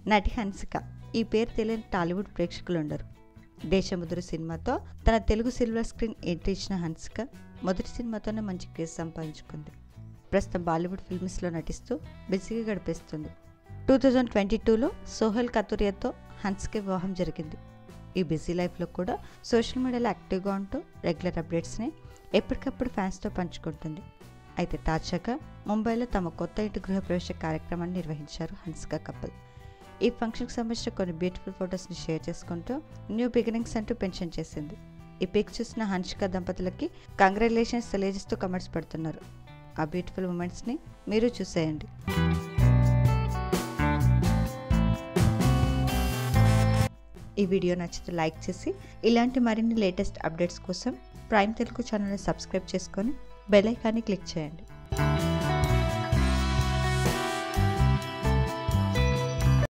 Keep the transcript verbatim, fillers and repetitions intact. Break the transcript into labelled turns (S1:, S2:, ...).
S1: నటి హన్సిక. ఈ పేరు తెలియని టాలీవుడ్ ప్రేక్షకులు ఉండరు. దేశముదురు సినిమాతో తన తెలుగు సిల్వర్ స్క్రీన్ ఎంట్రీ ఇచ్చిన హన్సిక మొదటి సినిమాతోనే మంచి క్రేజ్ సంపాదించుకుంది. ప్రస్తుతం బాలీవుడ్ ఫిల్మ్స్లో నటిస్తూ బిజీగా గడిపేస్తుంది. టూ థౌజండ్ ట్వంటీ టూలో సోహెల్ కతురియాతో హన్సిక వివాహం జరిగింది. ఈ బిజీ లైఫ్లో కూడా సోషల్ మీడియాలో యాక్టివ్గా ఉంటూ రెగ్యులర్ అప్డేట్స్ని ఎప్పటికప్పుడు ఫ్యాన్స్తో పంచుకుంటుంది. అయితే తాజాగా ముంబైలో తమ కొత్త ఇంటి గృహప్రవేశ కార్యక్రమాన్ని నిర్వహించారు హన్సిక కపుల్. ఈ ఫంక్షన్కి సంబంధించిన కొన్ని బ్యూటిఫుల్ ఫొటోస్ని షేర్ చేసుకుంటూ న్యూ బిగినింగ్స్ అంటూ మెన్షన్ చేసింది. ఈ పిక్ చూసిన హన్సిక దంపతులకి కంగ్రాచులేషన్స్ తెలియజేస్తూ కమెంట్స్ పెడుతున్నారు. ఆ బ్యూటిఫుల్ మూమెంట్స్ని మీరు చూసేయండి. ఈ వీడియో నచ్చితే లైక్ చేసి ఇలాంటి మరిన్ని లేటెస్ట్ అప్డేట్స్ కోసం ప్రైమ్ తెలుగు ఛానల్ని సబ్స్క్రైబ్ చేసుకొని బెల్ ఐకాన్ని క్లిక్ చేయండి.